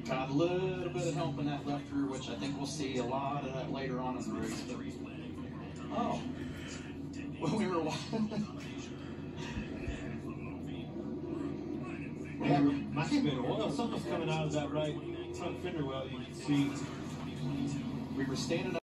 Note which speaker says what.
Speaker 1: Got a little bit of help in that left rear, which I think we'll see a lot of that later on in the race. But, oh, when we were watching.
Speaker 2: Yeah, might have been oil. Something's coming out of that right front fender well. You can see.
Speaker 1: We were standing up.